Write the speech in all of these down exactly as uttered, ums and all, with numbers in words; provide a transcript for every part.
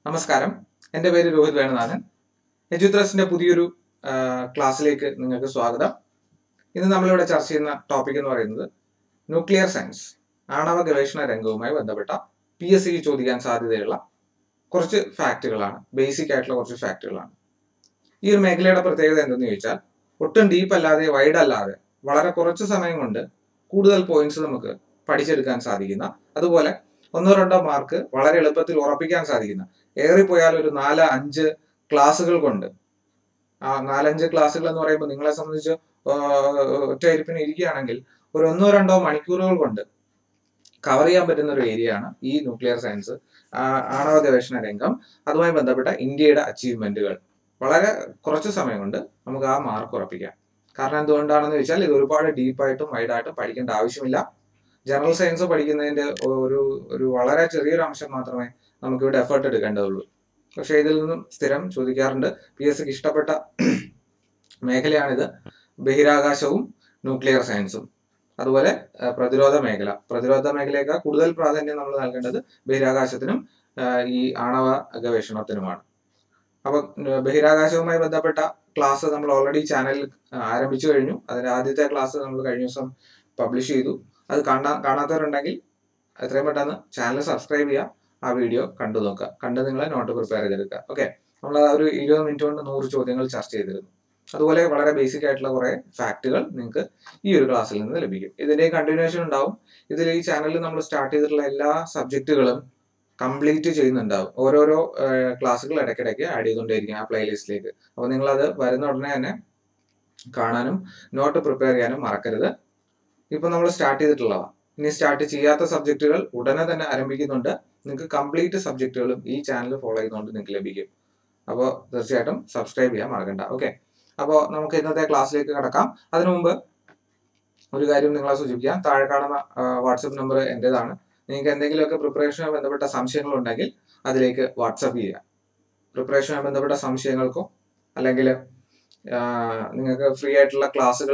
നമസ്കാരം, എൻ്റെ പേര് രോഹിത് വേണുനാഥൻ. എജ്യുത്രസ്റ്റിന്റെ പുതിയൊരു ക്ലാസ്സിലേക്ക് നിങ്ങൾക്ക് സ്വാഗതം. ഇന്ന് നമ്മളിവിടെ ചർച്ച ചെയ്യുന്ന ടോപ്പിക് എന്ന് പറയുന്നത് ന്യൂക്ലിയർ സയൻസ്, ആണവ ഗവേഷണ രംഗവുമായി ബന്ധപ്പെട്ട പി എസ് സിക്ക് ചോദിക്കാൻ സാധ്യതയുള്ള കുറച്ച് ഫാക്റ്റുകളാണ്, ബേസിക് ആയിട്ടുള്ള കുറച്ച് ഫാക്റ്റുകളാണ്. ഈ ഒരു മേഖലയുടെ പ്രത്യേകത എന്തെന്ന് ചോദിച്ചാൽ, ഒട്ടും ഡീപ്പ് അല്ലാതെ വൈഡ് അല്ലാതെ വളരെ കുറച്ച് സമയം കൊണ്ട് കൂടുതൽ പോയിന്റ്സ് നമുക്ക് പഠിച്ചെടുക്കാൻ സാധിക്കുന്ന, അതുപോലെ ഒന്നോ രണ്ടോ മാർക്ക് വളരെ എളുപ്പത്തിൽ ഉറപ്പിക്കാൻ സാധിക്കുന്ന, ഏറിപ്പോയാൽ ഒരു നാല് അഞ്ച് ക്ലാസ്സുകൾ കൊണ്ട്, ആ നാലഞ്ച് ക്ലാസ്സുകൾ എന്ന് പറയുമ്പോൾ നിങ്ങളെ സംബന്ധിച്ച് ഒറ്റ ഇരിപ്പിന് ഇരിക്കുകയാണെങ്കിൽ ഒരു ഒന്നോ രണ്ടോ മണിക്കൂറുകൾ കൊണ്ട് കവർ ചെയ്യാൻ പറ്റുന്ന ഒരു ഏരിയ ആണ് ഈ ന്യൂക്ലിയർ സയൻസ്, ആണവ ഗവേഷണ രംഗം. അതുമായി ബന്ധപ്പെട്ട ഇന്ത്യയുടെ അച്ചീവ്മെന്റുകൾ വളരെ കുറച്ച് സമയം കൊണ്ട് നമുക്ക് ആ മാർക്ക് ഉറപ്പിക്കാം. കാരണം എന്തുകൊണ്ടാണെന്ന് വെച്ചാൽ, ഇത് ഒരുപാട് ഡീപ്പായിട്ടും വൈഡായിട്ടും പഠിക്കേണ്ട ആവശ്യമില്ല. ജനറൽ സയൻസ് പഠിക്കുന്നതിന്റെ ഒരു ഒരു വളരെ ചെറിയൊരു അംശം മാത്രമേ നമുക്കിവിടെ എഫേർട്ട് എടുക്കേണ്ടതുള്ളൂ. പക്ഷെ ഇതിൽ നിന്നും സ്ഥിരം ചോദിക്കാറുണ്ട്. പി എസ് സിക്ക് ഇഷ്ടപ്പെട്ട മേഖലയാണിത്. ബഹിരാകാശവും ന്യൂക്ലിയർ സയൻസും, അതുപോലെ പ്രതിരോധ മേഖല. പ്രതിരോധ മേഖലയേക്കാൾ കൂടുതൽ പ്രാധാന്യം നമ്മൾ നൽകേണ്ടത് ബഹിരാകാശത്തിനും ഈ ആണവ ഗവേഷണത്തിനുമാണ്. അപ്പൊ ബഹിരാകാശവുമായി ബന്ധപ്പെട്ട ക്ലാസ് നമ്മൾ ഓൾറെഡി ചാനലിൽ ആരംഭിച്ചു കഴിഞ്ഞു. അതിന്റെ ആദ്യത്തെ ക്ലാസ് നമ്മൾ കഴിഞ്ഞ ദിവസം പബ്ലിഷ് ചെയ്തു. അത് കാണാ കാണാത്തവരുണ്ടെങ്കിൽ എത്രയും പെട്ടെന്ന് ചാനൽ സബ്സ്ക്രൈബ് ചെയ്യുക, ആ വീഡിയോ കണ്ടു നോക്കുക, കണ്ട് നിങ്ങൾ നോട്ട് പ്രിപ്പയർ ചെയ്തെടുക്കുക. ഓക്കെ, നമ്മൾ ഒരു ഇരുപത് മിനിറ്റ് കൊണ്ട് നൂറ് ചോദ്യങ്ങൾ ചർച്ച ചെയ്തിരുന്നു. അതുപോലെ വളരെ ബേസിക് ആയിട്ടുള്ള കുറെ ഫാക്റ്റുകൾ നിങ്ങൾക്ക് ഈ ഒരു ക്ലാസ്സിൽ നിന്ന് ലഭിക്കും. ഇതിന്റെ കണ്ടിന്യൂഷൻ ഉണ്ടാവും. ഇതിൽ ഈ ചാനലിൽ നമ്മൾ സ്റ്റാർട്ട് ചെയ്തിട്ടുള്ള എല്ലാ സബ്ജക്റ്റുകളും കംപ്ലീറ്റ് ചെയ്യുന്നുണ്ടാവും. ഓരോരോ ക്ലാസ്സുകൾ ഇടയ്ക്കിടയ്ക്ക് ആഡ് ചെയ്തുകൊണ്ടേയിരിക്കും ആ പ്ലേലിസ്റ്റിലേക്ക്. അപ്പോൾ നിങ്ങളത് വരുന്ന ഉടനെ തന്നെ കാണാനും നോട്ട് പ്രിപ്പയർ ചെയ്യാനും മറക്കരുത്. ഇപ്പൊ നമ്മൾ സ്റ്റാർട്ട് ചെയ്തിട്ടുള്ളവ, ഇനി സ്റ്റാർട്ട് ചെയ്യാത്ത സബ്ജക്റ്റുകൾ ഉടനെ തന്നെ ആരംഭിക്കുന്നുണ്ട്. നിങ്ങൾക്ക് കംപ്ലീറ്റ് സബ്ജക്റ്റുകളും ഈ ചാനൽ ഫോളോ ചെയ്തുകൊണ്ട് നിങ്ങൾക്ക് ലഭിക്കും. അപ്പോൾ തീർച്ചയായിട്ടും സബ്സ്ക്രൈബ് ചെയ്യാൻ മറക്കണ്ട. ഓക്കെ, അപ്പോൾ നമുക്ക് ഇന്നത്തെ ക്ലാസ്സിലേക്ക് കടക്കാം. അതിനു മുമ്പ് ഒരു കാര്യം നിങ്ങളെ സൂചിപ്പിക്കാം. താഴെ കാണുന്ന വാട്സപ്പ് നമ്പർ എൻ്റെതാണ്. നിങ്ങൾക്ക് എന്തെങ്കിലുമൊക്കെ പ്രിപ്പറേഷനുമായി ബന്ധപ്പെട്ട സംശയങ്ങളുണ്ടെങ്കിൽ അതിലേക്ക് വാട്സപ്പ് ചെയ്യുക. പ്രിപ്പറേഷനുമായി ബന്ധപ്പെട്ട സംശയങ്ങൾക്കോ അല്ലെങ്കിൽ നിങ്ങൾക്ക് ഫ്രീ ആയിട്ടുള്ള ക്ലാസ്സുകൾ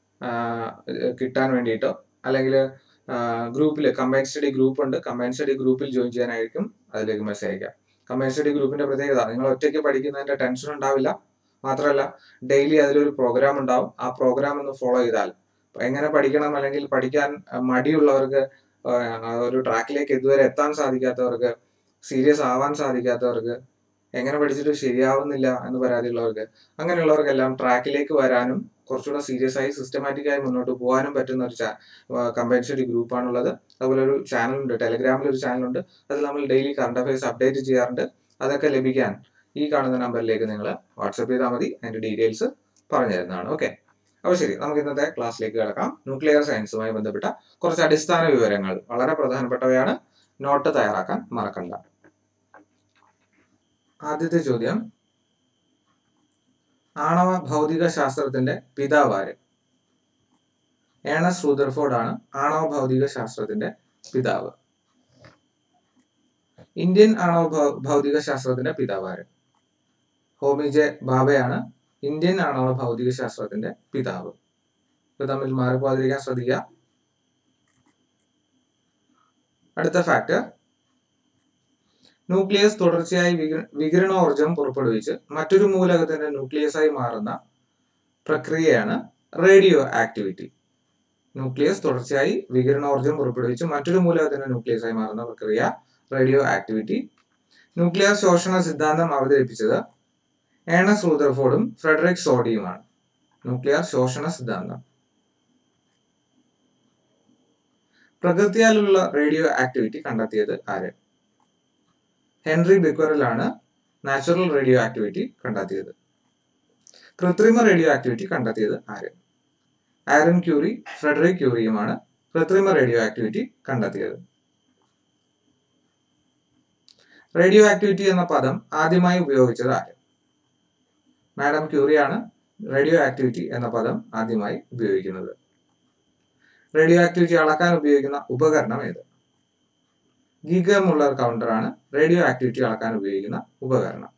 കിട്ടാൻ വേണ്ടിയിട്ടോ, അല്ലെങ്കിൽ ഗ്രൂപ്പിൽ കമ്പൈൻ സ്റ്റഡി ഗ്രൂപ്പ് ഉണ്ട്, കമ്പൈൻ സ്റ്റഡി ഗ്രൂപ്പിൽ ജോയിൻ ചെയ്യാനായിരിക്കും അതിലേക്ക് മെസ്സേജ് അയക്കാം. കമ്പൈൻ സ്റ്റഡി ഗ്രൂപ്പിന്റെ പ്രത്യേകത, നിങ്ങൾ ഒറ്റയ്ക്ക് പഠിക്കുന്നതിന്റെ ടെൻഷൻ ഉണ്ടാവില്ല. മാത്രമല്ല ഡെയിലി അതിലൊരു പ്രോഗ്രാം ഉണ്ടാവും. ആ പ്രോഗ്രാം ഒന്ന് ഫോളോ ചെയ്താൽ എങ്ങനെ പഠിക്കണം, അല്ലെങ്കിൽ പഠിക്കാൻ മടിയുള്ളവർക്ക്, ഒരു ട്രാക്കിലേക്ക് ഇതുവരെ എത്താൻ സാധിക്കാത്തവർക്ക്, സീരിയസ് ആവാൻ സാധിക്കാത്തവർക്ക്, എങ്ങനെ പഠിച്ചിട്ട് ശരിയാവുന്നില്ല എന്ന് പരാതിയുള്ളവർക്ക്, അങ്ങനെയുള്ളവർക്കെല്ലാം ട്രാക്കിലേക്ക് വരാനും കുറച്ചുകൂടെ സീരിയസ് ആയി സിസ്റ്റമാറ്റിക് ആയി മുന്നോട്ട് പോകാനും പറ്റുന്ന ഒരു കമ്പൈൻ സ്റ്റഡി ഗ്രൂപ്പാണുള്ളത്. അതുപോലെ ഒരു ചാനലുണ്ട്, ടെലഗ്രാമിൽ ഒരു ചാനലുണ്ട്. അതിൽ നമ്മൾ ഡെയിലി കറണ്ട് അഫയേഴ്സ് അപ്ഡേറ്റ് ചെയ്യാറുണ്ട്. അതൊക്കെ ലഭിക്കാൻ ഈ കാണുന്ന നമ്പറിലേക്ക് നിങ്ങൾ വാട്സപ്പ് ചെയ്താൽ മതി. അതിന്റെ ഡീറ്റെയിൽസ് പറഞ്ഞു തരുന്നതാണ്. ഓക്കെ, അപ്പോൾ ശരി, നമുക്ക് ഇന്നത്തെ ക്ലാസ്സിലേക്ക് കിടക്കാം. ന്യൂക്ലിയർ സയൻസുമായി ബന്ധപ്പെട്ട കുറച്ച് അടിസ്ഥാന വിവരങ്ങൾ വളരെ പ്രധാനപ്പെട്ടവയാണ്. നോട്ട് തയ്യാറാക്കാൻ മറക്കണ്ട. ആദ്യത്തെ ചോദ്യം, ആണവ ഭൗതിക ശാസ്ത്രത്തിന്റെ പിതാവാര്? ഏണസ്റ്റ് റൂദർഫോർഡ് ആണ് ആണവ ഭൗതിക ശാസ്ത്രത്തിന്റെ പിതാവ്. ഇന്ത്യൻ ആണവ ഭൗതിക ശാസ്ത്രത്തിന്റെ പിതാവാര്? ഹോമി ജെ ഭാഭയാണ് ഇന്ത്യൻ ആണവ ഭൗതിക ശാസ്ത്രത്തിന്റെ പിതാവ്. ഇത് തമ്മിൽ മാറിപ്പോകാതിരിക്കാൻ ശ്രദ്ധിക്കുക. അടുത്ത ഫാക്ട്, ന്യൂക്ലിയസ് തുടർച്ചയായി വികിരണോർജം പുറപ്പെടുവിച്ച് മറ്റൊരു മൂലകത്തിന്റെ ന്യൂക്ലിയസായി മാറുന്ന പ്രക്രിയയാണ് റേഡിയോ ആക്ടിവിറ്റി. ന്യൂക്ലിയസ് തുടർച്ചയായി വികിരണോർജം പുറപ്പെടുവിച്ച് മറ്റൊരു മൂലകത്തിന്റെ ന്യൂക്ലിയസായി മാറുന്ന പ്രക്രിയ റേഡിയോ ആക്ടിവിറ്റി. ന്യൂക്ലിയർ ശോഷണ സിദ്ധാന്തം അവതരിപ്പിച്ചത് ഏണസ്റ്റ് റൂദർഫോർഡും ഫ്രെഡറിക് സോഡിയുമാണ്. ന്യൂക്ലിയർ ശോഷണ സിദ്ധാന്തം. പ്രകൃതിയാലുള്ള റേഡിയോ ആക്ടിവിറ്റി കണ്ടെത്തിയത് ആര്? ഹെൻറി ബെക്വറലാണ് നാച്ചുറൽ റേഡിയോ ആക്ടിവിറ്റി കണ്ടെത്തിയത്. കൃത്രിമ റേഡിയോ ആക്ടിവിറ്റി കണ്ടെത്തിയത് ആര്? ആരൻ ക്യൂറി, ഫ്രെഡറിക് ക്യൂറിയുമാണ് കൃത്രിമ റേഡിയോ ആക്ടിവിറ്റി കണ്ടെത്തിയത്. റേഡിയോ ആക്ടിവിറ്റി എന്ന പദം ആദ്യമായി ഉപയോഗിച്ചത് ആര്? മാഡം ക്യൂറിയാണ് റേഡിയോ ആക്ടിവിറ്റി എന്ന പദം ആദ്യമായി ഉപയോഗിക്കുന്നത്. റേഡിയോ ആക്ടിവിറ്റി അളക്കാൻ ഉപയോഗിക്കുന്ന ഉപകരണം ഏത്? ഗീഗർ മുള്ളർ കൗണ്ടർ ആണ് റേഡിയോ ആക്ടിവിറ്റി അളക്കാൻ ഉപയോഗിക്കുന്ന ഉപകരണം.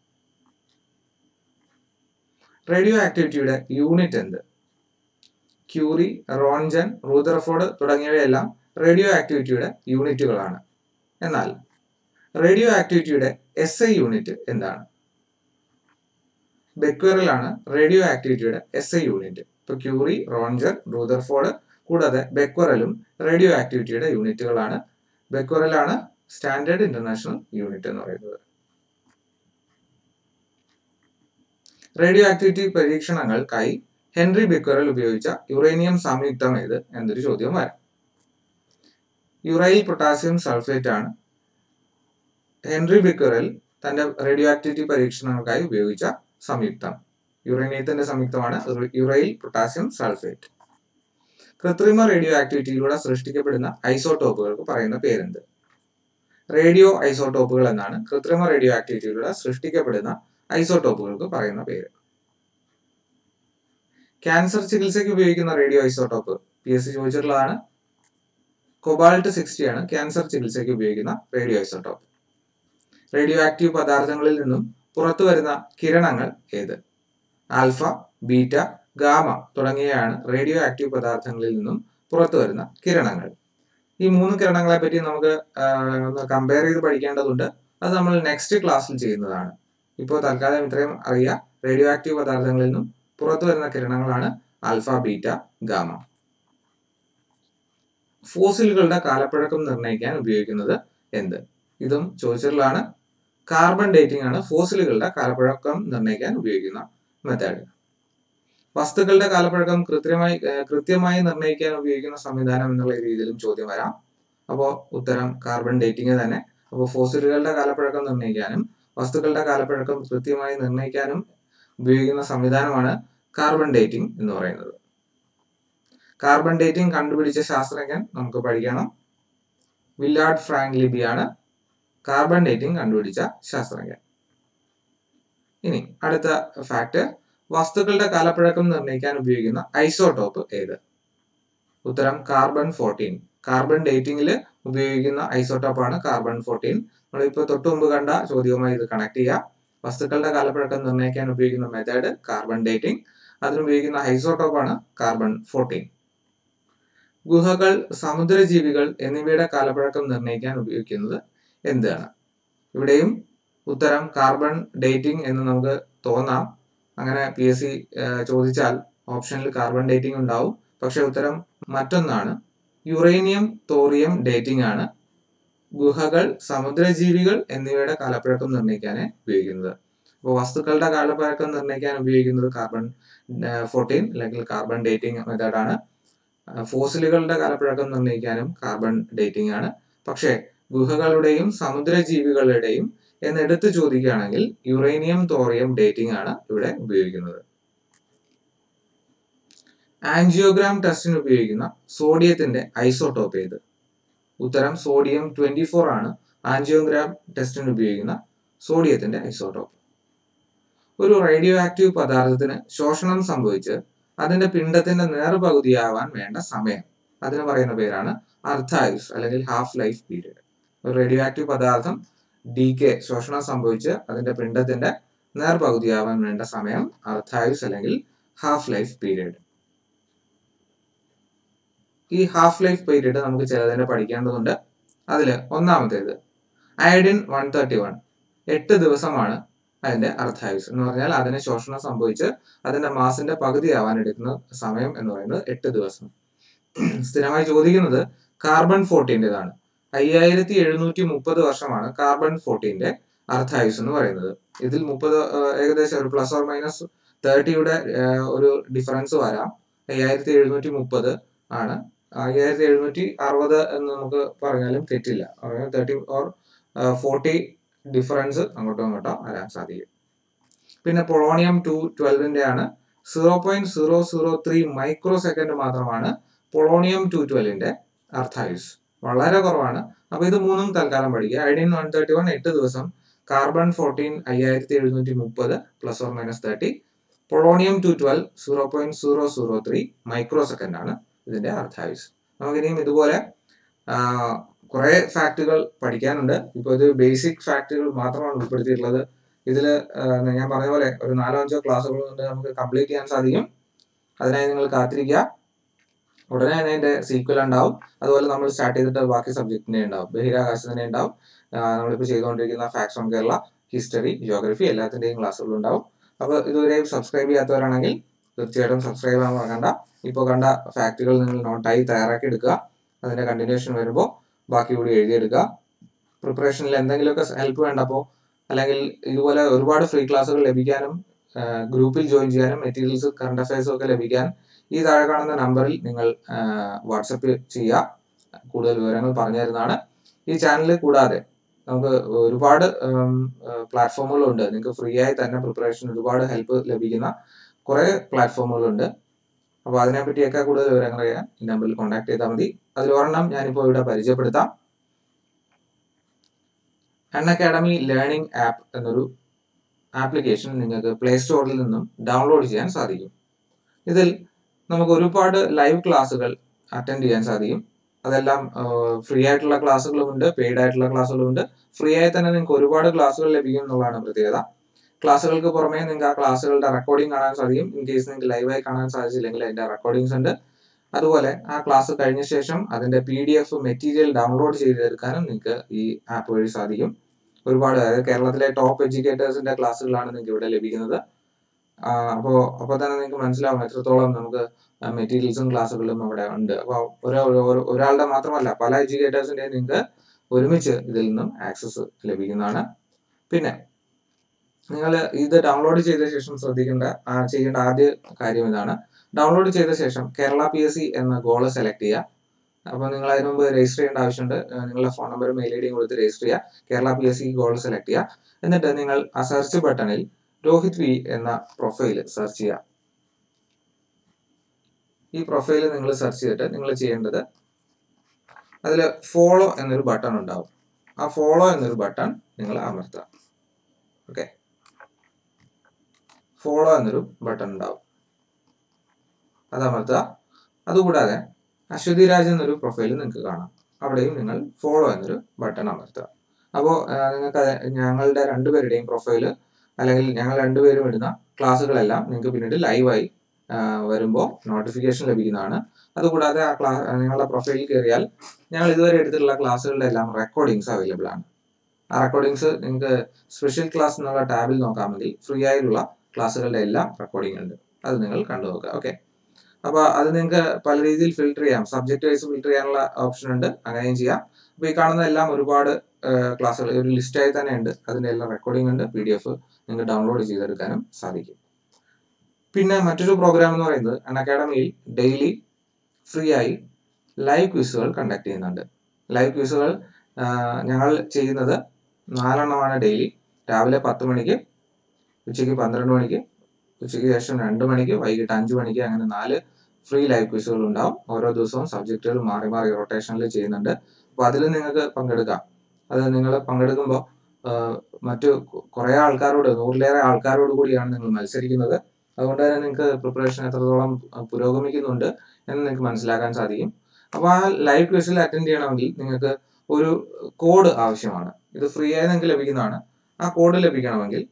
റേഡിയോ ആക്ടിവിറ്റിയുടെ യൂണിറ്റ് എന്ത്? ക്യൂറി, റോൺജൻ, റൂദർഫോർഡ് തുടങ്ങിയവയെല്ലാം റേഡിയോ ആക്ടിവിറ്റിയുടെ യൂണിറ്റുകളാണ്. എന്നാൽ റേഡിയോ ആക്ടിവിറ്റിയുടെ എസ് ഐ യൂണിറ്റ് എന്താണ്? ബെക്വറൽ ആണ് റേഡിയോ ആക്ടിവിറ്റിയുടെ എസ് ഐ യൂണിറ്റ്. ഇപ്പൊ ക്യൂറി, റോൺജർ, റൂദർഫോർഡ് കൂടാതെ ബെക്വറലും റേഡിയോ ആക്ടിവിറ്റിയുടെ യൂണിറ്റുകളാണ്. ബെക്വറൽ ആണ് സ്റ്റാൻഡേർഡ് ഇന്റർനാഷണൽ യൂണിറ്റ് എന്ന് പറയുന്നത്. റേഡിയോ ആക്ടിവിറ്റി പരീക്ഷണങ്ങൾക്കായി ഹെൻറി ബെക്വറൽ ഉപയോഗിച്ച യുറേനിയം സംയുക്തം ഏത് എന്നൊരു ചോദ്യം വരാം. യുറൈൽ പൊട്ടാസ്യം സൾഫേറ്റ് ആണ് ഹെൻറി ബെക്വറൽ തന്റെ റേഡിയോ ആക്ടിവിറ്റി പരീക്ഷണങ്ങൾക്കായി ഉപയോഗിച്ച സംയുക്തം. യുറേനിയത്തിന്റെ സംയുക്തമാണ് യുറൈൽ പൊട്ടാസ്യം സൾഫേറ്റ്. കൃത്രിമ റേഡിയോ ആക്ടിവിറ്റിയിലൂടെ സൃഷ്ടിക്കപ്പെടുന്ന ഐസോടോപ്പുകൾക്ക് പറയുന്ന പേരെന്ത്? റേഡിയോ ഐസോടോപ്പുകൾ എന്നാണ് കൃത്രിമ റേഡിയോ ആക്ടിവിറ്റിയിലൂടെ സൃഷ്ടിക്കപ്പെടുന്ന ഐസോടോപ്പുകൾക്ക് പറയുന്ന പേര്. ക്യാൻസർ ചികിത്സയ്ക്ക് ഉപയോഗിക്കുന്ന radioisotope P S C ചോദിച്ചിട്ടുള്ളതാണ്. കൊബാൾട്ട് സിക്സ്റ്റി ആണ് ക്യാൻസർ ചികിത്സയ്ക്ക് ഉപയോഗിക്കുന്ന റേഡിയോ ഐസോടോപ്പ്. റേഡിയോ ആക്റ്റീവ് പദാർത്ഥങ്ങളിൽ നിന്നും പുറത്തു വരുന്ന കിരണങ്ങൾ ഏത്? ആൽഫ, ബീറ്റ, ഗാമ തുടങ്ങിയവയാണ് റേഡിയോ ആക്റ്റീവ് പദാർത്ഥങ്ങളിൽ നിന്നും പുറത്തു വരുന്ന കിരണങ്ങൾ. ഈ മൂന്ന് കിരണങ്ങളെ പറ്റി നമുക്ക് ഒന്ന് കമ്പയർ ചെയ്ത് പഠിക്കേണ്ടതുണ്ട്. അത് നമ്മൾ നെക്സ്റ്റ് ക്ലാസ്സിൽ ചെയ്യുന്നതാണ്. ഇപ്പോൾ തൽക്കാലം ഇത്രയും അറിയാം. റേഡിയോ ആക്റ്റീവ് പദാർത്ഥങ്ങളിൽ നിന്നും പുറത്തു വരുന്ന കിരണങ്ങളാണ് ആൽഫ, ബീറ്റ, ഗാമ. ഫോസിലുകളുടെ കാലപ്പഴക്കം നിർണ്ണയിക്കാൻ ഉപയോഗിക്കുന്നത് എന്ത്? ഇതും ചോദിച്ചിട്ടുള്ളതാണ്. കാർബൺ ഡേറ്റിംഗ് ആണ് ഫോസിലുകളുടെ കാലപ്പഴക്കം നിർണ്ണയിക്കാൻ ഉപയോഗിക്കുന്ന മെത്തേഡ്. വസ്തുക്കളുടെ കാലപ്പഴക്കം കൃത്യമായി കൃത്യമായി നിർണ്ണയിക്കാൻ ഉപയോഗിക്കുന്ന സംവിധാനം എന്നുള്ള രീതിയിലും ചോദ്യം വരാം. അപ്പോൾ ഉത്തരം കാർബൺ ഡേറ്റിംഗ് തന്നെ. അപ്പോൾ ഫോസിലുകളുടെ കാലപ്പഴക്കം നിർണ്ണയിക്കാനും വസ്തുക്കളുടെ കാലപ്പഴക്കം കൃത്യമായി നിർണ്ണയിക്കാനും ഉപയോഗിക്കുന്ന സംവിധാനമാണ് കാർബൺ ഡേറ്റിംഗ് എന്ന് പറയുന്നത്. കാർബൺ ഡേറ്റിംഗ് കണ്ടുപിടിച്ച ശാസ്ത്രജ്ഞൻ നമുക്ക് പഠിക്കണം. വില്ലാർഡ് ഫ്രാങ്ക് ലിബിയാണ് കാർബൺ ഡേറ്റിംഗ് കണ്ടുപിടിച്ച ശാസ്ത്രജ്ഞൻ. ഇനി അടുത്ത ഫാക്ട്, വസ്തുക്കളുടെ കാലപ്പഴക്കം നിർണ്ണയിക്കാൻ ഉപയോഗിക്കുന്ന ഐസോടോപ്പ് ഏത്? ഉത്തരം കാർബൺ ഫോർട്ടീൻ. കാർബൺ ഡേറ്റിംഗിൽ ഉപയോഗിക്കുന്ന ഐസോടോപ്പാണ് കാർബൺ ഫോർട്ടീൻ. നമ്മളിപ്പോൾ തൊട്ടു മുമ്പ് കണ്ട ചോദ്യവുമായി ഇത് കണക്ട് ചെയ്യാം. വസ്തുക്കളുടെ കാലപ്പഴക്കം നിർണ്ണയിക്കാൻ ഉപയോഗിക്കുന്ന മെത്തേഡ് കാർബൺ ഡേറ്റിംഗ്, അതിനുപയോഗിക്കുന്ന ഐസോടോപ്പാണ് കാർബൺ ഫോർട്ടീൻ. ഗുഹകൾ, സമുദ്രജീവികൾ എന്നിവയുടെ കാലപ്പഴക്കം നിർണ്ണയിക്കാൻ ഉപയോഗിക്കുന്നത് എന്താണ്? ഇവിടെയും ഉത്തരം കാർബൺ ഡേറ്റിംഗ് എന്ന് നമുക്ക് തോന്നാം. അങ്ങനെ പി എസ് സി ചോദിച്ചാൽ ഓപ്ഷനിൽ കാർബൺ ഡേറ്റിംഗ് ഉണ്ടാവും. പക്ഷെ ഉത്തരം മറ്റൊന്നാണ്. യുറേനിയം തോറിയം ഡേറ്റിംഗ് ആണ് ഗുഹകൾ, സമുദ്രജീവികൾ എന്നിവയുടെ കാലപ്പഴക്കം നിർണ്ണയിക്കാൻ ഉപയോഗിക്കുന്നത്. അപ്പോൾ വസ്തുക്കളുടെ കാലപ്പഴക്കം നിർണ്ണയിക്കാൻ ഉപയോഗിക്കുന്നത് കാർബൺ ഫോർട്ടീൻ അല്ലെങ്കിൽ കാർബൺ ഡേറ്റിംഗ് മെത്തേഡാണ്. ഫോസിലുകളുടെ കാലപ്പഴക്കം നിർണ്ണയിക്കാനും കാർബൺ ഡേറ്റിംഗ് ആണ്. പക്ഷേ ഗുഹകളുടെയും സമുദ്രജീവികളുടെയും എന്ന് എടുത്തു ചോദിക്കുകയാണെങ്കിൽ യുറേനിയം തോറിയം ഡേറ്റിംഗ് ആണ് ഇവിടെ ഉപയോഗിക്കുന്നത്. ആൻജിയോഗ്രാം ടെസ്റ്റിന് ഉപയോഗിക്കുന്ന സോഡിയത്തിന്റെ ഐസോടോപ്പ് ഏത്? ഉത്തരം സോഡിയം ട്വന്റി ഫോർ ആണ് ആൻജിയോഗ്രാം ടെസ്റ്റിന് ഉപയോഗിക്കുന്ന സോഡിയത്തിന്റെ ഐസോടോപ്പ്. ഒരു റേഡിയോ ആക്റ്റീവ് പദാർത്ഥത്തിന് ശോഷണം സംഭവിച്ച് അതിന്റെ പിണ്ഡത്തിന്റെ നേർപകുതിയാവാൻ വേണ്ട സമയം, അതിന് പറയുന്ന പേരാണ് അർദ്ധായുസ് അല്ലെങ്കിൽ ഹാഫ് ലൈഫ് പീരീഡ്. ഒരു റേഡിയോ ആക്റ്റീവ് പദാർത്ഥം ഡി കെ ശോഷണം സംഭവിച്ച് അതിന്റെ പിണ്ഡത്തിന്റെ നേർപകുതിയാവാൻ വേണ്ട സമയം അർദ്ധായുസ് അല്ലെങ്കിൽ ഹാഫ് ലൈഫ് പീരീഡ്. ഈ ഹാഫ് ലൈഫ് പീരീഡ് നമുക്ക് ചിലതിനെ പഠിക്കേണ്ടതുണ്ട്. അതിൽ ഒന്നാമത്തേത് അയഡിൻ വൺ തേർട്ടി വൺ എട്ട് ദിവസമാണ് അതിന്റെ അർദ്ധായുസ് എന്ന് പറഞ്ഞാൽ അതിന് ശോഷണം സംഭവിച്ച് അതിന്റെ മാസിന്റെ പകുതിയാവാൻ എടുക്കുന്ന സമയം എന്ന് പറയുന്നത് എട്ട് ദിവസം. സ്ഥിരമായി ചോദിക്കുന്നത് കാർബൺ ഫോർട്ടീൻ്റെതാണ്. അയ്യായിരത്തി എഴുന്നൂറ്റി മുപ്പത് വർഷമാണ് കാർബൺ ഫോർട്ടീന്റെ അർദ്ധായുസ് എന്ന് പറയുന്നത്. ഇതിൽ മുപ്പത് ഏകദേശം ഒരു പ്ലസ് ഓർ മൈനസ് തേർട്ടിയുടെ ഒരു ഡിഫറൻസ് വരാം. അയ്യായിരത്തി എഴുന്നൂറ്റി മുപ്പത് ആണ്. അയ്യായിരത്തി എഴുന്നൂറ്റി അറുപത് എന്ന് നമുക്ക് പറഞ്ഞാലും തെറ്റില്ല. തേർട്ടി ഓർ ഫോർട്ടി ഡിഫറൻസ് അങ്ങോട്ടോ ഇങ്ങോട്ടോ വരാൻ സാധിക്കും. പിന്നെ പൊളോണിയം ടു ട്വൽവിന്റെ ആണ് zero point zero zero three microsecond മാത്രമാണ് പൊളോണിയം ടു ട്വൽവിന്റെ അർദ്ധായുസ്. വളരെ കുറവാണ്. അപ്പൊ ഇത് മൂന്നും തൽക്കാലം പഠിക്കുക. അയഡിൻ വൺ തേർട്ടി വൺ എട്ട് ദിവസം, കാർബൺ ഫോർട്ടീൻ അയ്യായിരത്തി എഴുന്നൂറ്റി മുപ്പത് plus or minus thirty, polonium two twelve zero point zero zero three microsecond ആണ് ഇതിന്റെ അർദ്ധായുസ്. നമുക്കിനിയും ഇതുപോലെ കുറെ ഫാക്ടുകൾ പഠിക്കാനുണ്ട്. ഇപ്പോൾ ഇത് ബേസിക് ഫാക്ടുകൾ മാത്രമാണ് ഉൾപ്പെടുത്തിയിട്ടുള്ളത്. ഇതിൽ ഞാൻ പറഞ്ഞ പോലെ ഒരു നാലോ അഞ്ചോ ക്ലാസ്സുകൾ കൊണ്ട് നമുക്ക് കംപ്ലീറ്റ് ചെയ്യാൻ സാധിക്കും. അതിനായി നിങ്ങൾ കാത്തിരിക്കുക. ഉടനെ തന്നെ അതിന്റെ സീക്വൽ ഉണ്ടാവും. അതുപോലെ നമ്മൾ സ്റ്റാർട്ട് ചെയ്തിട്ട് ബാക്കി സബ്ജക്റ്റിനെ ഉണ്ടാവും, ബഹിരാകാശത്തിനെ ഉണ്ടാവും, നമ്മളിപ്പോൾ ചെയ്തുകൊണ്ടിരിക്കുന്ന facts from Kerala, history, geography എല്ലാത്തിന്റെയും ക്ലാസ്സുകൾ ഉണ്ടാവും. അപ്പോൾ ഇതുവരെ സബ്സ്ക്രൈബ് ചെയ്യാത്തവരാണെങ്കിൽ തീർച്ചയായിട്ടും സബ്സ്ക്രൈബ് ചെയ്യാൻ മറക്കണ്ട. ഇപ്പോൾ കണ്ട ഫാക്റ്റുകൾ നിങ്ങൾ നോട്ടായി തയ്യാറാക്കി എടുക്കുക. അതിന്റെ കണ്ടിന്യൂഷൻ വരുമ്പോൾ ബാക്കി കൂടി എഴുതിയെടുക്കുക. പ്രിപ്പറേഷനിൽ എന്തെങ്കിലുമൊക്കെ ഹെൽപ്പ് വേണ്ടപ്പോൾ അല്ലെങ്കിൽ ഇതുപോലെ ഒരുപാട് ഫ്രീ ക്ലാസ്സുകൾ ലഭിക്കാനും ഗ്രൂപ്പിൽ ജോയിൻ ചെയ്യാനും മെറ്റീരിയൽസ് കറണ്ട് അഫയേഴ്സും ഒക്കെ ലഭിക്കാൻ ഈ താഴെ കാണുന്ന നമ്പറിൽ നിങ്ങൾ വാട്സപ്പ് ചെയ്യുക. കൂടുതൽ വിവരങ്ങൾ പറഞ്ഞു തരുന്നതാണ്. ഈ ചാനൽ കൂടാതെ നമുക്ക് ഒരുപാട് പ്ലാറ്റ്ഫോമുകളുണ്ട്. നിങ്ങൾക്ക് ഫ്രീ ആയി തന്നെ പ്രിപ്പറേഷൻ ഒരുപാട് ഹെൽപ്പ് ലഭിക്കുന്ന കുറെ പ്ലാറ്റ്ഫോമുകളുണ്ട്. അപ്പോൾ അതിനെപ്പറ്റിയൊക്കെ കൂടുതൽ വിവരങ്ങൾ അറിയാൻ ഈ നമ്പറിൽ കോൺടാക്ട് ചെയ്താൽ മതി. അതിൽ ഒരെണ്ണം ഞാനിപ്പോൾ ഇവിടെ പരിചയപ്പെടുത്താം. അൺ അക്കാഡമി ലേണിംഗ് ആപ്പ് എന്നൊരു ആപ്ലിക്കേഷൻ നിങ്ങൾക്ക് പ്ലേ സ്റ്റോറിൽ നിന്നും ഡൗൺലോഡ് ചെയ്യാൻ സാധിക്കും. ഇതിൽ നമുക്ക് ഒരുപാട് ലൈവ് ക്ലാസ്സുകൾ അറ്റൻഡ് ചെയ്യാൻ സാധിക്കും. അതെല്ലാം ഫ്രീ ആയിട്ടുള്ള ക്ലാസ്സുകളുമുണ്ട്, പെയ്ഡ് ആയിട്ടുള്ള ക്ലാസ്സുകളുമുണ്ട്. ഫ്രീ ആയി തന്നെ നിങ്ങൾക്ക് ഒരുപാട് ക്ലാസ്സുകൾ ലഭിക്കും എന്നുള്ളതാണ് പ്രത്യേകത. ക്ലാസ്സുകൾക്ക് പുറമെ നിങ്ങൾക്ക് ആ ക്ലാസ്സുകളുടെ റെക്കോർഡിംഗ് കാണാൻ സാധിക്കും. ഇൻ കേസ് നിങ്ങൾക്ക് ലൈവായി കാണാൻ സാധിച്ചില്ലെങ്കിൽ അതിന്റെ റെക്കോർഡിങ്സ് ഉണ്ട്. അതുപോലെ ആ ക്ലാസ് കഴിഞ്ഞ ശേഷം അതിന്റെ P D F material download ചെയ്തെടുക്കാനും നിങ്ങൾക്ക് ഈ ആപ്പ് വഴി സാധിക്കും. ഒരുപാട്, അതായത് കേരളത്തിലെ ടോപ്പ് എഡ്യൂക്കേറ്റേഴ്സിന്റെ ക്ലാസ്സുകളാണ് നിങ്ങൾക്ക് ഇവിടെ ലഭിക്കുന്നത്. അപ്പോൾ അപ്പോൾ തന്നെ നിങ്ങൾക്ക് മനസ്സിലാവും എത്രത്തോളം നമുക്ക് മെറ്റീരിയൽസും ക്ലാസ്സുകളും അവിടെ ഉണ്ട്. അപ്പോൾ ഒരാ ഒരാളുടെ മാത്രമല്ല, പല എഡ്യൂക്കേറ്റേഴ്സിന്റെ നിങ്ങൾക്ക് ഒരുമിച്ച് ഇതിൽ നിന്നും ആക്സസ് ലഭിക്കുന്നതാണ്. പിന്നെ നിങ്ങൾ ഇത് ഡൗൺലോഡ് ചെയ്ത ശേഷം ശ്രദ്ധിക്കേണ്ട ചെയ്യേണ്ട ആദ്യ കാര്യം ഇതാണ്. ഡൗൺലോഡ് ചെയ്ത ശേഷം കേരള പി എസ് സി എന്ന ഗോള് സെലക്ട് ചെയ്യുക. അപ്പോൾ നിങ്ങൾ അതിന് മുമ്പ് രജിസ്റ്റർ ചെയ്യേണ്ട ആവശ്യമുണ്ട്. നിങ്ങളുടെ ഫോൺ നമ്പറും മെയിൽ ഐ ഡിയും കൊടുത്ത് രജിസ്റ്റർ ചെയ്യുക. Kerala P S C goal select ചെയ്യുക. എന്നിട്ട് നിങ്ങൾ ആ സെർച്ച് ബട്ടണിൽ രോഹിത് വി എന്ന പ്രൊഫൈൽ സെർച്ച് ചെയ്യുക. ഈ പ്രൊഫൈൽ നിങ്ങൾ സെർച്ച് ചെയ്തിട്ട് നിങ്ങൾ ചെയ്യേണ്ടത് അതിൽ ഫോളോ എന്നൊരു ബട്ടൺ ഉണ്ടാവും. ആ ഫോളോ എന്നൊരു ബട്ടൺ നിങ്ങൾ അമർത്തുക. ഓക്കെ, ഫോളോ എന്നൊരു ബട്ടൺ ഉണ്ടാവും, അത് അമർത്തുക. അതുകൂടാതെ അശ്വതി രാജ് എന്നൊരു പ്രൊഫൈൽ നിങ്ങൾക്ക് കാണാം. അവിടെയും നിങ്ങൾ ഫോളോ എന്നൊരു ബട്ടൺ അമർത്തുക. അപ്പോൾ നിങ്ങൾക്ക് ഞങ്ങളുടെ രണ്ടുപേരുടെയും പ്രൊഫൈല് അല്ലെങ്കിൽ ഞങ്ങൾ രണ്ടുപേരും ഇടുന്ന ക്ലാസ്സുകളെല്ലാം നിങ്ങൾക്ക് പിന്നീട് ലൈവായി വരുമ്പോൾ നോട്ടിഫിക്കേഷൻ ലഭിക്കുന്നതാണ്. അതുകൂടാതെ ആ ക്ലാസ് നിങ്ങളുടെ പ്രൊഫൈലിൽ കയറിയാൽ ഞങ്ങൾ ഇതുവരെ എടുത്തിട്ടുള്ള ക്ലാസ്സുകളുടെ എല്ലാം റെക്കോർഡിങ്സ് അവൈലബിൾ ആണ്. ആ റെക്കോർഡിങ്സ് നിങ്ങൾക്ക് സ്പെഷ്യൽ ക്ലാസ് എന്നുള്ള ടാബിൽ നോക്കാമെങ്കിൽ ഫ്രീ ആയിട്ടുള്ള ക്ലാസ്സുകളുടെ എല്ലാം റെക്കോർഡിംഗ് ഉണ്ട്. അത് നിങ്ങൾ കണ്ടു നോക്കുക. ഓക്കെ, അപ്പോൾ അത് നിങ്ങൾക്ക് പല രീതിയിൽ ഫിൽട്ടർ ചെയ്യാം. സബ്ജക്ട് വൈസ് ഫിൽട്ടർ ചെയ്യാനുള്ള ഓപ്ഷൻ ഉണ്ട്, അങ്ങനെയും ചെയ്യാം. അപ്പോൾ ഈ കാണുന്ന എല്ലാം ഒരുപാട് ക്ലാസ്സുകൾ ഒരു ലിസ്റ്റായി തന്നെ ഉണ്ട്. അതിൻ്റെ എല്ലാം റെക്കോർഡിംഗ് ഉണ്ട്, പി ഡി എഫ് നിങ്ങൾക്ക് ഡൗൺലോഡ് ചെയ്തെടുക്കാനും സാധിക്കും. പിന്നെ മറ്റൊരു പ്രോഗ്രാം എന്ന് പറയുന്നത് അൺ അക്കാഡമിയിൽ ഡെയിലി ഫ്രീ ആയി ലൈവ് ക്വിസുകൾ കണ്ടക്ട് ചെയ്യുന്നുണ്ട്. ലൈവ് ക്വിസുകൾ ഞങ്ങൾ ചെയ്യുന്നത് നാലെണ്ണമാണ് ഡെയിലി. രാവിലെ പത്ത് മണിക്ക്, ഉച്ചയ്ക്ക് പന്ത്രണ്ട് മണിക്ക്, ഉച്ചയ്ക്ക് ശേഷം രണ്ട് മണിക്ക്, വൈകിട്ട് അഞ്ച് മണിക്ക്, അങ്ങനെ നാല് ഫ്രീ ലൈവ് ക്വിസുകൾ ഉണ്ടാവും. ഓരോ ദിവസവും സബ്ജക്റ്റുകൾ മാറി മാറി റൊട്ടേഷനിൽ ചെയ്യുന്നുണ്ട്. അപ്പോൾ അതിൽ നിങ്ങൾക്ക് പങ്കെടുക്കാം. അത് നിങ്ങൾ പങ്കെടുക്കുമ്പോൾ മറ്റു കുറേ ആൾക്കാരോട്, നൂറിലേറെ ആൾക്കാരോട് കൂടിയാണ് നിങ്ങൾ മത്സരിക്കുന്നത്. അതുകൊണ്ട് തന്നെ നിങ്ങൾക്ക് പ്രിപ്പറേഷൻ എത്രത്തോളം പുരോഗമിക്കുന്നുണ്ട് എന്ന് നിങ്ങൾക്ക് മനസ്സിലാക്കാൻ സാധിക്കും. അപ്പോൾ ആ ലൈവ് ക്വിസിൽ അറ്റൻഡ് ചെയ്യണമെങ്കിൽ നിങ്ങൾക്ക് ഒരു കോഡ് ആവശ്യമാണ്. ഇത് ഫ്രീ ആയി നിങ്ങൾക്ക് ലഭിക്കുന്നതാണ്. ആ കോഡ് ലഭിക്കണമെങ്കിൽ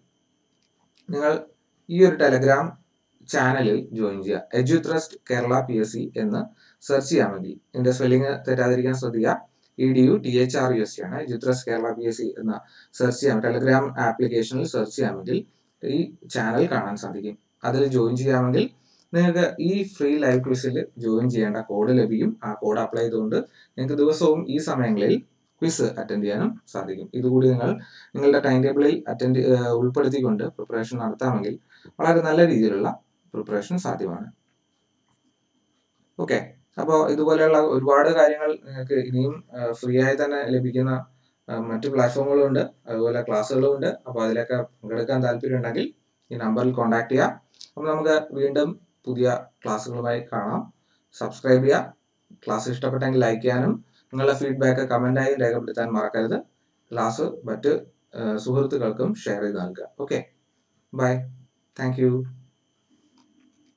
നിങ്ങൾ ഈ ഒരു ടെലഗ്രാം ചാനലിൽ ജോയിൻ ചെയ്യുക. Edutrust Kerala P S C എന്ന് സെർച്ച് ചെയ്യാൻ മതി. ഇതിന്റെ സ്പെല്ലിംഗ് തെറ്റാതിരിക്കാൻ ശ്രദ്ധിക്കുക. E D U T H R U S C ആണ്. Edutrust Kerala P S C എന്ന സെർച്ച് ചെയ്യാം. ടെലഗ്രാം ആപ്ലിക്കേഷനിൽ സെർച്ച് ചെയ്യാമെങ്കിൽ ഈ ചാനൽ കാണാൻ സാധിക്കും. അതിൽ ജോയിൻ ചെയ്യാമെങ്കിൽ നിങ്ങൾക്ക് ഈ ഫ്രീ ലൈവ് ക്വിസിൽ ജോയിൻ ചെയ്യേണ്ട കോഡ് ലഭിക്കും. ആ കോഡ് അപ്ലൈ ചെയ്തുകൊണ്ട് നിങ്ങൾക്ക് ദിവസവും ഈ സമയങ്ങളിൽ ക്വിസ് അറ്റൻഡ് ചെയ്യാനും സാധിക്കും. ഇതുകൂടി നിങ്ങൾ നിങ്ങളുടെ ടൈം ടേബിളിൽ അറ്റൻഡ് ഉൾപ്പെടുത്തിക്കൊണ്ട് പ്രിപ്പറേഷൻ നടത്താമെങ്കിൽ വളരെ നല്ല രീതിയിലുള്ള പ്രിപ്പറേഷൻ സാധ്യമാണ്. ഓക്കെ, അപ്പോൾ ഇതുപോലെയുള്ള ഒരുപാട് കാര്യങ്ങൾ നിങ്ങൾക്ക് ഇനിയും ഫ്രീ ആയി തന്നെ ലഭിക്കുന്ന മറ്റു പ്ലാറ്റ്ഫോമുകളും ഉണ്ട്, അതുപോലെ ക്ലാസ്സുകളും ഉണ്ട്. അപ്പോൾ അതിലൊക്കെ പങ്കെടുക്കാൻ താല്പര്യം ഉണ്ടെങ്കിൽ ഈ നമ്പറിൽ കോൺടാക്ട് ചെയ്യാം. അപ്പോൾ നമുക്ക് വീണ്ടും പുതിയ ക്ലാസ്സുകളുമായി കാണാം. സബ്സ്ക്രൈബ് ചെയ്യുക. ക്ലാസ് ഇഷ്ടപ്പെട്ടെങ്കിൽ ലൈക്ക് ചെയ്യാനും നിങ്ങളുടെ ഫീഡ്ബാക്ക് കമൻ്റായി രേഖപ്പെടുത്താൻ മറക്കരുത്. ക്ലാസ് മറ്റ് സുഹൃത്തുക്കൾക്കും ഷെയർ ചെയ്ത് നൽകുക. Okay, bye, thank U.